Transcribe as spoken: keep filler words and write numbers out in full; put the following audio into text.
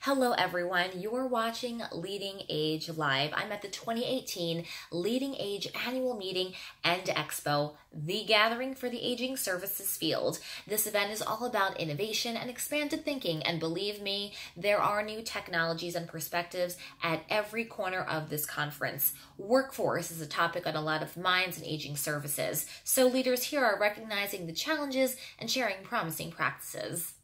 Hello everyone, you're watching Leading Age Live. I'm at the twenty eighteen Leading Age Annual Meeting and Expo, the gathering for the aging services field. This event is all about innovation and expanded thinking, and believe me, there are new technologies and perspectives at every corner of this conference. Workforce is a topic on a lot of minds in aging services, so leaders here are recognizing the challenges and sharing promising practices.